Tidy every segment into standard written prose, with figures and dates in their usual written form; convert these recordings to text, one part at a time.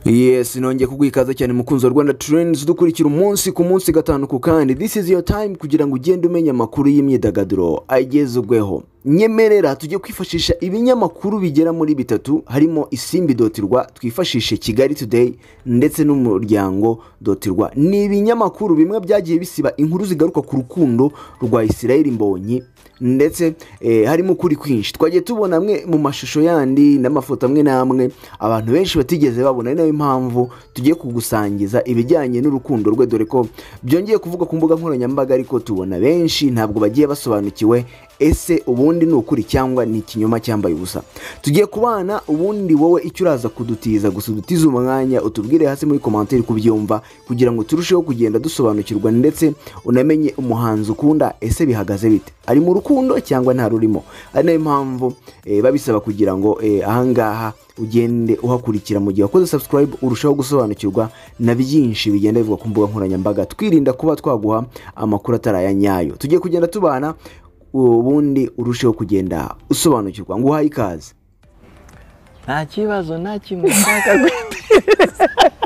Yes, nongeye kugwikaza cyane mukunzi wa Rwanda Trends dukurikira umunsi ku munsi gatanu ku kandi. This is your time kugira ngo ugende umenya amakuru y'imyidagaduro agezweho. Nyemerera tujye kwifashisha ibinyamakuru bigera muri bitatu, harimo isimbi.rwa, twifashishe Kigali Today ndetse n'umuryango.rwa. Ni ibinyamakuru bimwe byagiye bisiba inkuru zigaruka ku rukundo rwa israelmbonyi ndetse harimo ukuri kwinshi. Twagiye tubona amwe mu mashusho yandi n'amafoto amwe namwe abantu benshi batigeze babona, ari nayo impamvu tugiye kugusangiza ibijyanye n'urukundo rwe, dore ko byongeye kuvuga ku mbuga nkoranyambaga, ariko tubona benshi ntabwo bagiye basobanukiwe ese ubundi ni ukuri cyangwa ni ikinyoma cyambaye ubusa. Tugiye kubana, ubundi wowe icyo uraza kudutiza gusa udutiza umwanya utubwire hasi muri commentaire kubyumva kugira ngo turusheho kugenda dusobanukirwa ndetse unamenye umuhanzi ukunda ese bihagaze bite, ari mu rukundo cyangwa nta rurimo. Ari nayo mpamvu babisaba kugira ngo ahangaha ugende uhakurikira mu gihe wakoze subscribe urushaho gusobanukirwa na byinshi bigenda bivugwa ku mbuga nkoranyambaga, twirinda kuba twaguha amakuru atarayanyayo. Tugiye kugenda tubana ubundi urusheho kugenda usobanukirwa. ngo uhaye ikaze. Nta kibazo nta kimwe nshaka guteza.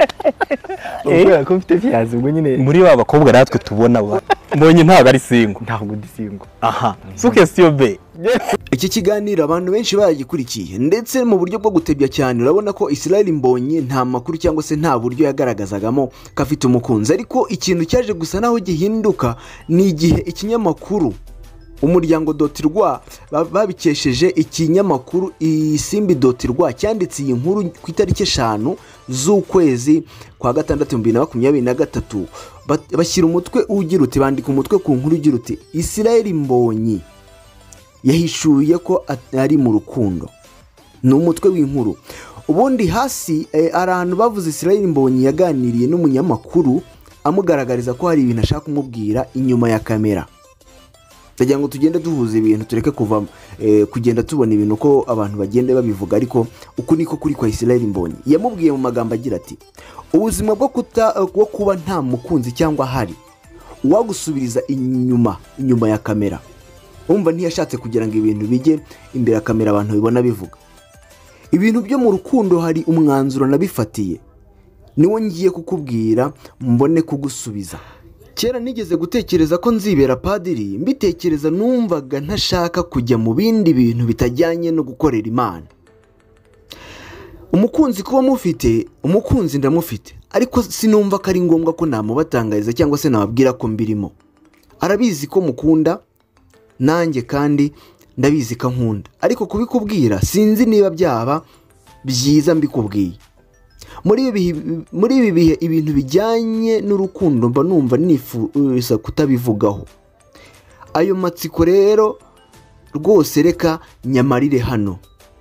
Ubwo komfite byazi ubwo nyine muri ba bakobwa natwe tubona mbonye ntabwo ari singo, ntabwo ndi singo. Aha, suke siyobe. Iki kiganiro abantu benshi baragikurikiye ndetse mu buryo bwo gutebya cyane. Urabona ko israelmbonyi nta makuru cyangwa se nta buryo yagaragazagamo kafite umukunzi, ariko ikintu cyaje gusa naho gihinduka ni igihe ikinyamakuru umuryango.rwa babikesheje ikinyamakuru isimbi.rwa cyanditse iyi nkuru ku itariki 5 z'ukwezi kwa gatandatu 2023. Bashyira umutwe ugira uti, bandika umutwe ku nkuru ugira uti israelmbonyi yahishuye ko ari mu rukundo. Ni umutwe w'inkuru. Ubundi hasi abantu bavuze israelmbonyi yaganiriye n'umunyamakuru amugaragariza ko hari ibintu ashaka kumubwira inyuma ya kamera. Ndagira ngo tugende duhuza ibintu, tureke kuva kugenda tubona ibintu ko abantu bagende babivuga, ariko uku niko kuri kwa israelmbonyi. Yamubwiye mu magambo agira ati, ubuzima bwo kuba nta mukunzi cyangwa hari uwagusubiriza inyuma ya kamera. Umva ntiyashatse kugira ngo ibintu bijye imbere ya kamera abantu bibona bivuga. Ibintu byo mu rukundo hari umwanzuro nabifatiye, niwo ngiye kukubwira mbone kugusubiza. Kera nigeze gutekereza ko nzibera padiri, mbitekereza numvaga ntashaka kujya mu bindi bintu bitajyanye no gukorera Imana. Umukunzi kuba mufite, umukunzi ndamufite, ariko sinumva ko ari ngombwa ko namubatangariza cyangwa se nababwira ko mbirimo. Arabizi ko mukunda nanjye kandi ndabizi ko nkunda, ariko kubikubwira sinzi niba byaba byiza mbikubwiye. Muri ibi bihe ibintu bijyanye n'urukundo mba numva nifuza kutabivugaho. Ayo matsiko rero rwose reka nyamarire hano,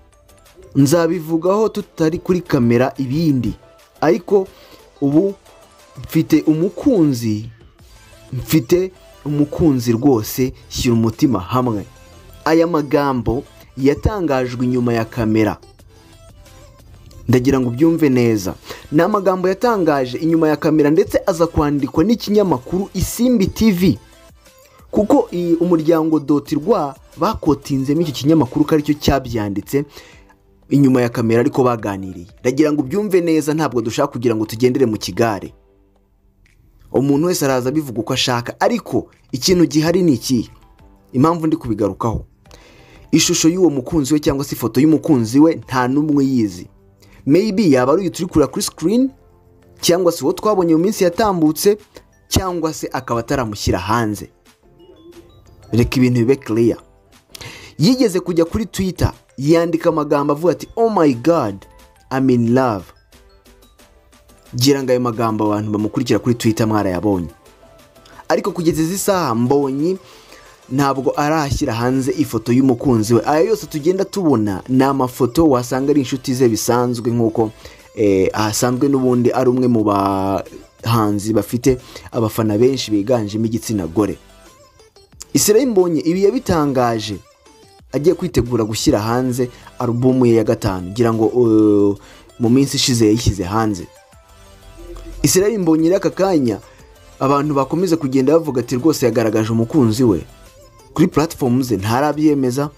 nzabivugaho tutari kuri kamera ibindi. Ariko ubu mfite umukunzi rwose, shyira umutima hamwe. Aya magambo yatangajwe inyuma ya kamera, ndagira ngo ubyumve neza. Ni amagambo yatangaje inyuma ya kamera ndetse aza kwandikwa n'ikinyamakuru Isimbi TV, kuko umuryango.rwa bakotinzemo iki kinyamakuru ko aricyo cyabyanditse inyuma ya kamera, ariko baganiriye. Ndagira ngo ubyumve neza, ntabwo dushaka kugira ngo tugendere mu kigare. Umuntu wese araza bivuga uko ashaka, ariko ikintu gihari ni iki, impamvu ndi kubigarukaho. Ishusho y'uwo mukunzi we cyangwa se ifoto y'umukunzi we nta numwe yizi. Maybe yaba ari turi kuri screen, cyangwa se uwo twabonye mu minsi yatambutse, cyangwa se akaba ataramushyira hanze. Reka ibintu bibe clear. Yigeze kujya kuri Twitter yandika amagambo avuga ati, oh my god I'm in love. Gira ngo ayo magambo abantu bamukurikira kuri Twitter mwarayabonye, ariko kugeza izi saha mbonyi ntabwo arashyira hanze ifoto y'umukunzi we. Aya yose tugenda tubona ni amafoto wasanga ari inshuti ze bisanzwe, nk'uko asanzwe n'ubundi ari umwe mu bahanzi bafite abafana benshi biganjemo igitsina gore. Israelmbonyi ibi yabitangaje agiye kwitegura gushyira hanze alubumu ye ya 5, ngira ngo mu minsi ishize yayishyize hanze. Israelmbonyi aka kanya abantu bakomeza kugenda bavuga ati rwose yagaragaje umukunzi we kuri platform ze, ntarabyemeza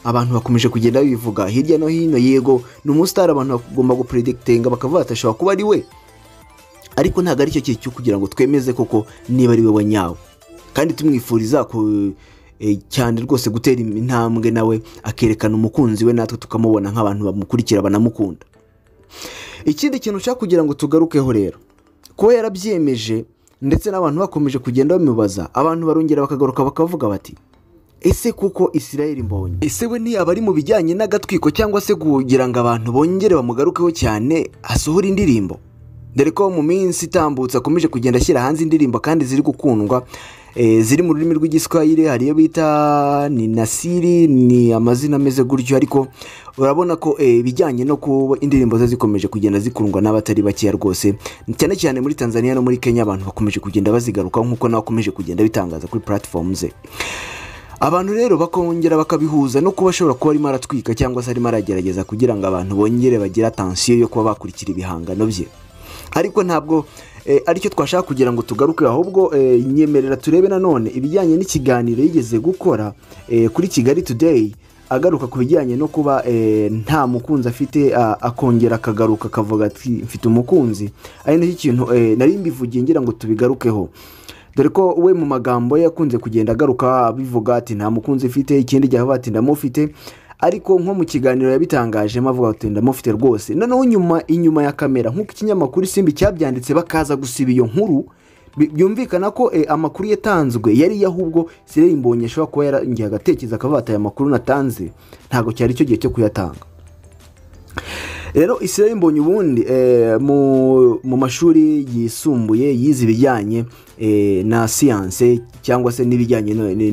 abantu bakomeje kugenda bivuga hirya no hino, yego ni umusitari abantu bagomba gupredikitinga bakavuga ati ashobora kuba ari we, ariko ntabwo ari cyo gihe cyo kugira ngo twemeze koko niba ari we wa nyawe, kandi tumwifuriza cyane rwose gutera intambwe nawe akerekana umukunzi we, natwe tukamubona nk'abantu bamukurikira banamukunda. Ikindi kintu ushaka kugira ngo tugarukeho rero, kuba yarabyemeje ndetse n'abantu bakomeje kugenda bamubaza, abantu barongera bakagaruka bakavuga bati ese kuko israelmbonyi, ese we ni abari mu bijyanye n'agatwiko cyangwa se kugira ngo abantu bongere bamugarukeho cyane asohora indirimbo? Dore ko mu minsi itambutse akomeje kugenda ashyira hanze indirimbo kandi ziri gukundwa, ziri mu rurimi rw'igiswahili, hariyo bita ni Nasiri, ni amazina ameze gutyo, ariko urabona ko bijyanye no kuba indirimbo ze zikomeje kugenda zikundwa n'abatari bakeya rwose, cyane cyane muri Tanzania no muri Kenya abantu bakomeje kugenda bazigarukaho nk'uko nawe akomeje kugenda bitangaza kuri platform ze. Abantu rero bakongera bakabihuza no kuba ashobora kuba arimo aratwika cyangwa se arimo aragerageza kugira ngo abantu bongere bagire attention yo kuba bakurikira ibihangano bye, ariko ntabwo aricyo twashaka kugira ngo tugaruke, ahubwo nyemerera turebe nanone ibijyanye n'ikiganiro yigeze gukora kuri Kigali Today, agaruka ku bijyanye no kuba nta mukunzi afite, akongera akagaruka akavuga ati mfite umukunzi. Ari nacyo kintu nari mbivugiye ngira ngo tubigarukeho, dore ko we mu magambo yakunze kugenda agaruka bivuga ati nta mukunzi afite, ikindi gihe avuga ati ndamufite, ariko nko mu kiganiro yabitangaje avuga ati ndamufite rwose. Noneho inyuma ya kamera nk'uko ikinyamakuru Simbi cyabyanditse bakaza gusiba iyo nkuru, byumvikana ko amakuru yatanzwe yari ahubwo israelmbonyi ashobora kuba yarangiye agatekereza akavuga ati aya makuru natanze ntabwo cyari cyo gihe cyo kuyatanga. Rero israelmbonyi ubundi mu mashuri yisumbuye yize ibijyanye na siyanse cyangwa se n'ibijyanye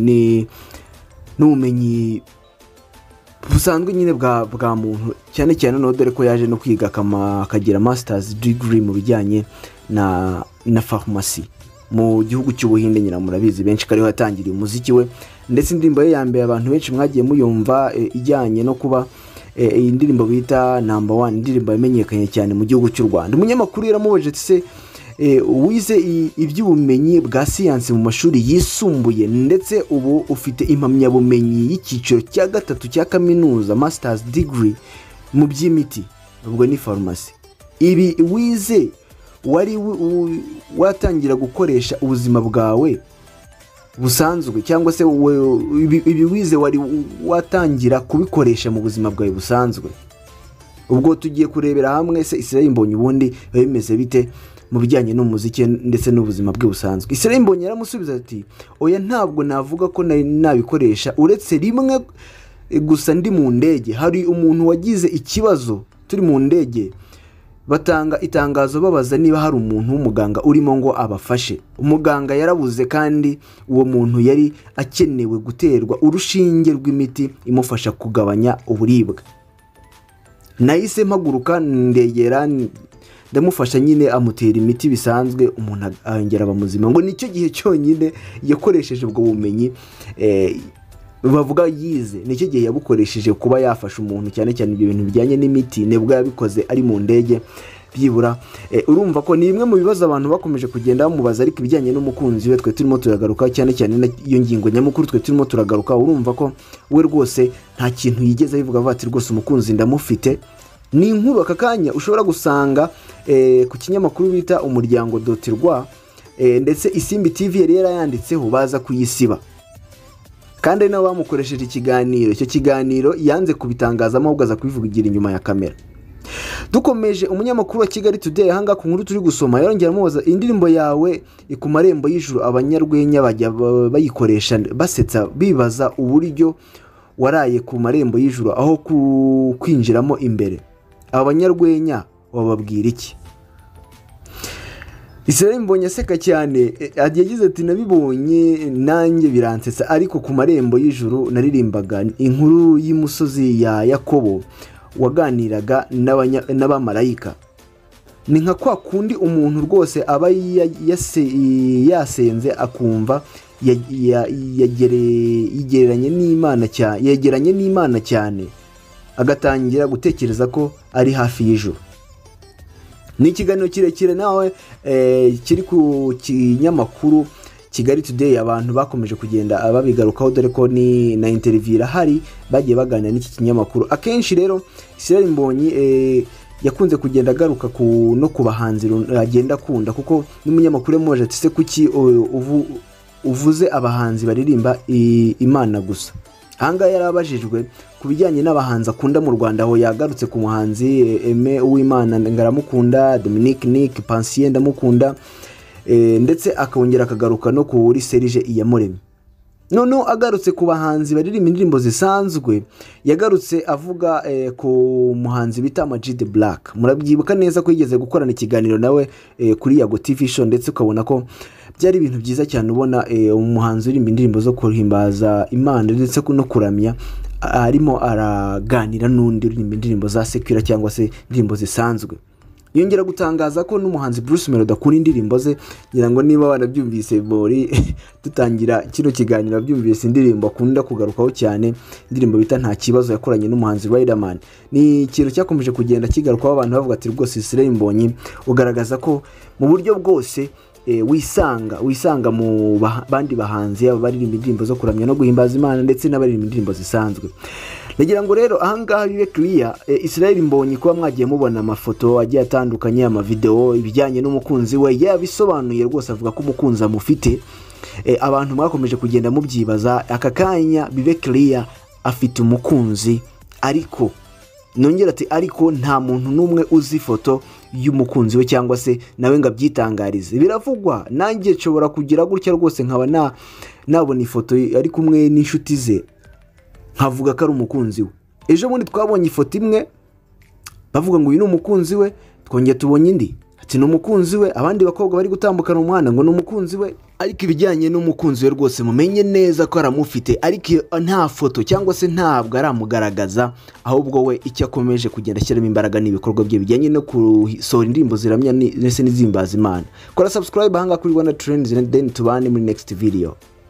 n'ubumenyi busanzwe nyine bwa muntu, cyane cyane no dore ko yaje no kwiga akagira masters degree mu bijyanye na pharmacy mu gihugu cy'Ubuhinde. Nyina murabizi benshi kariho yatangiriye umuziki we, ndetse indirimbo ye ya mbere abantu benshi mwagiye muyumva ijyanye no kuba iyi ndirimbo bita number 1, indirimbo yamenyekanye cyane mu gihugu cy'u Rwanda. Umunyamakuru yaramubajije ati se wize iby'ubumenyi bwa siyansi mu mashuri yisumbuye ndetse ubu ufite impamyabumenyi y'icyiciro cya 3 cya kaminuza masters degree mu by'imiti, ubwo ni pharmacy, ibi wize wari watangira gukoresha ubuzima bwawe busanzwe cyangwa se ibi wize wari watangira kubikoresha mu buzima bwawe busanzwe? Ubwo tugiye kurebera hamwe se israelmbonyi ubundi bimeze bite mu bijyanye n'umuziki ndetse n'ubuzima bwe busanzwe. Israelmbonyi yaramusubiza ati oya, ntabwo navuga ko nabikoresha, uretse rimwe gusa ndi mu ndege, hari umuntu wagize ikibazo turi mu ndege, batanga itangazo babaza niba hari umuntu w'umuganga urimo ngo abafashe. Umuganga yarabuze kandi uwo muntu yari akenewe guterwa urushinge rw'imiti imufasha kugabanya uburibwe. Nahise mpaguruka ndegera ndamufasha nyine amutera imiti bisanzwe, umuntu arongera abamuzima. Ngo nicyo gihe cyonyine yakoresheje ubwo bumenyi bavuga yize, nicyo gihe yabukoresheje kuba yafasha umuntu, cyane cyane ibyo bintu bijyanye n'imiti nibwo yabikoze ari mu ndege. Byibura urumva ko ni bimwe mu bibazo abantu bakomeje kugenda bamubaza, ariko ibijyanye n'umukunzi we twe turimo turagaruka, cyane cyane iyo ngingo nyamukuru twe turimo turagaruka. Urumva ko we rwose nta kintu yigeze bivuga avuga ati rwose umukunzi ndamufite. Ni inkuru aka kanya ushobora gusanga ku kinyamakuru bita umuryango.rwa, ndetse Isimbi TV yari yarayanditseho baza kuyisiba, kandi nabo bamukoresheje ikiganiro. Icyo kiganiro yanze kubitangazamo ahubwo aza kubivugira inyuma ya kamera. Dukomeje, umunyamakuru wa Kigali Today ahanga ku nkuru turi gusoma yarongera amubaza indirimbo yawe ku marembo y'ijuru, abanyarwenya bajya bayikoresha basetsa bibaza uburyo waraye ku marembo y'ijuru aho kwinjiramo imbere. Abanyarwenya wababwira iki? Israelmbonyi aseka cyane yagize ati nabibonye nanjye biransetsa, ariko ku marembo y'ijuru naririmbaga inkuru y'umusozi ya Yakobo waganiraga n'abamarayika. Ni nka kwa kundi umuntu rwose aba yasenze akumva yegeranye n'Imana cyane, agatangira gutekereza ko ari hafi y'ijuru. Ni ikiganiro kirekire nawe kiri ku kinyamakuru Kigali Today abantu bakomeje kugenda babigarukaho dore ko ni na interview irahari bagiye baganira n'iki kinyamakuru. Akenshi rero israelmbonyi yakunze kugenda agaruka no kubahanzi agenda akunda kuko n'umunyamakuru yamubaje ati se kuki uvuze abahanzi baririmba Imana gusa. Hanga yarabajijwe kubijyanye n'abahanzi akunda mu Rwanda, aho yagarutse ku muhanzi Uwimana ngaramukunda, Dominic Nick Pansier ndamukunda, ndetse akongera akagaruka no kuri Serge Iyamuremye. Noneho agarutse ku bahanzi baririmba indirimbo zisanzwe, yagarutse avuga ku muhanzi bita Majid Black. Murabyibuka neza ko yigeze gukorana ikiganiro nawe kuri Yago TV show, ndetse ukabona ko byari ibintu byiza cyane ubona umuhanzi uririmba indirimbo zo kuhimbaza Imana ndetse no kuramya arimo araganira n'undi uririmba indirimbo za secular cyangwa se indirimbo zisanzwe. Yongera gutangaza ko n'umuhanzi Bruce Melody akunda indirimbo ze, ngira ngo niba banabyumvise muri tutangira kino kiganiro byumvise indirimbo akunda kugarukaho cyane, indirimbo bita nta kibazo yakoranye n'umuhanzi RWANDA. Ni ikintu cyakomeje kugenda kigarukaho abantu bavuga ati rwose israelmbonyi ugaragaza ko mu buryo bwose wisanga mu bandi bahanzi baririmba indirimbo zo kuramya no guhimbaza Imana ndetse n'abaririmba indirimbo zisanzwe. Nagira ngo rero ahangaha bibe clear, israelmbonyi kuba mwagiye mubona amafoto agiye atandukanye, amavideo ibijyanye n'umukunzi we yabisobanuye rwose, avuga ko umukunzi amufite. Abantu mwakomeje kugenda mubyibaza, aka kanya bibe clear afite umukunzi, ariko nongera ati ariko nta muntu n'umwe uzi foto y'umukunzi we cyangwa se nawe ngo abyitangarize. Biravugwa, nanjye nshobora kugira gutya rwose nkaba nabona ifoto ari kumwe n'inshuti ze nkavuga ko ari umukunzi we. Ejo bundi twabonye ifoto imwe bavuga ngo uyu ni umukunzi we, twongeye tubonye indi ati ni umukunzi we, abandi bakobwa bari gutambukana umuhanda ngo ni umukunzi we. Ariko ibijyanye n'umukunzi we rwose mumenye neza ko aramufite, ariko nta foto cyangwa se ntabwo aramugaragaza, ahubwo we icyo akomeje kugenda ashyiramo imbaraga n'ibikorwa bye bijyanye no gusohora indirimbo ziramya ndetse n'izimbaza Imana. Kora subscribe hanga kuri Rwanda Trends, then tubane muri next video.